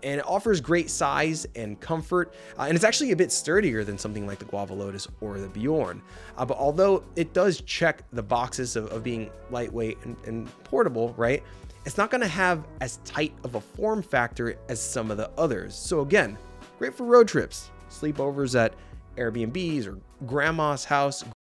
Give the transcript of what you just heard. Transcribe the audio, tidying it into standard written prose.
and it offers great size and comfort, and it's actually a bit sturdier than something like the Guava Lotus or the Bjorn. But although it does check the boxes of being lightweight and portable, right, it's not going to have as tight of a form factor as some of the others. So again, great for road trips, sleepovers at Airbnbs or grandma's house,